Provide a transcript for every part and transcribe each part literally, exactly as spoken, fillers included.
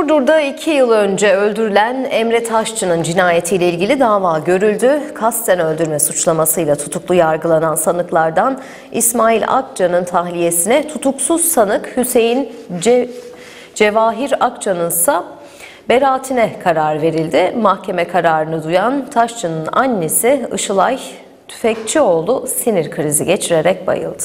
Burdur'da iki yıl önce öldürülen Emre Taşçı'nın cinayetiyle ilgili dava görüldü. Kasten öldürme suçlamasıyla tutuklu yargılanan sanıklardan İsmail Akça'nın tahliyesine, tutuksuz sanık Hüseyin Ce Cevahir Akça'nın ise beraatine karar verildi. Mahkeme kararını duyan Taşçı'nın annesi Işılay Tüfekçioğlu sinir krizi geçirerek bayıldı.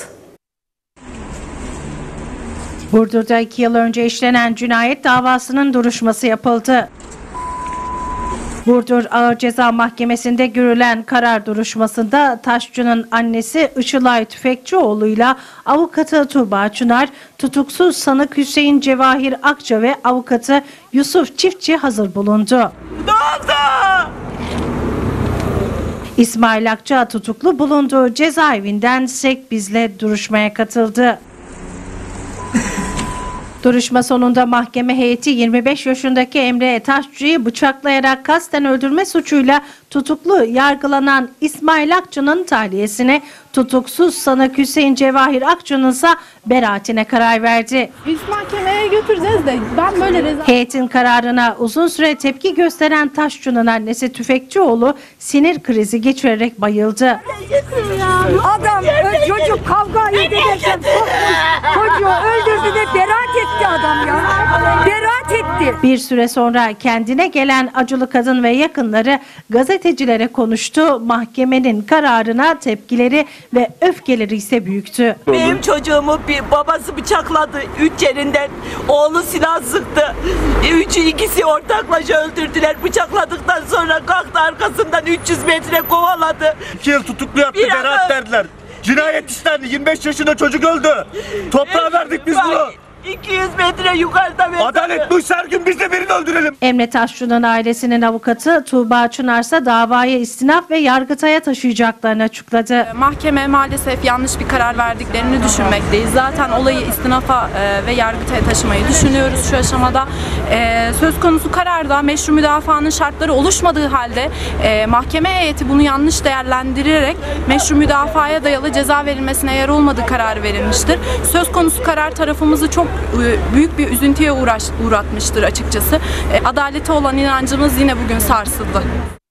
Burdur'da iki yıl önce işlenen cinayet davasının duruşması yapıldı. Burdur Ağır Ceza Mahkemesi'nde görülen karar duruşmasında Taşçı'nın annesi Işılay Tüfekçioğlu'yla avukatı Tuğba Çınar, tutuksuz sanık Hüseyin Cevahir Akça ve avukatı Yusuf Çiftçi hazır bulundu. Ne oldu? İsmail Akça tutuklu bulunduğu cezaevinden Sekbiz'le duruşmaya katıldı. Duruşma sonunda mahkeme heyeti yirmi beş yaşındaki Emre Taşçı'yı bıçaklayarak kasten öldürme suçuyla tutuklu yargılanan İsmail Akça'nın tahliyesine, tutuksuz sanık Hüseyin Cevahir Akça'nın ise beraatine karar verdi. Biz mahkemeye götüreceğiz de ben böyle reza... Heyetin kararına uzun süre tepki gösteren Taşçı'nın annesi Tüfekçioğlu sinir krizi geçirerek bayıldı. Adam çocuk kavga ederken çocuğu öldürdü de beraat etti adam ya. Beraat etti. Bir süre sonra kendine gelen acılı kadın ve yakınları gazetecilere konuştu. Mahkemenin kararına tepkileri ve öfkeleri ise büyüktü. Benim çocuğumu bir babası bıçakladı. Üç yerinden oğlu silah sıktı. Üçü ikisi ortaklaşa öldürdüler. Bıçakladıktan sonra kalktı arkasından üç yüz metre kovaladı. İki yıl tutuklu yaptı, Bir beraat adam- verdiler. Cinayet işlendi, yirmi beş yaşında çocuk öldü. Toprağa verdik biz bunu. iki yüz metre yukarıda mesafı. Adalet bu, her gün biz de birini öldürelim. Emre Taşçı'nın ailesinin avukatı Tuğba Çınar ise davayı istinaf ve Yargıtay'a taşıyacaklarını açıkladı. Mahkeme maalesef yanlış bir karar verdiklerini düşünmekteyiz. Zaten olayı istinafa e, ve Yargıtay'a taşımayı düşünüyoruz şu aşamada. E, söz konusu kararda meşru müdafaanın şartları oluşmadığı halde e, mahkeme heyeti bunu yanlış değerlendirerek meşru müdafaaya dayalı ceza verilmesine yer olmadığı kararı verilmiştir. Söz konusu karar tarafımızı çok büyük bir üzüntüye uğraş, uğratmıştır açıkçası. Adalete olan inancımız yine bugün sarsıldı.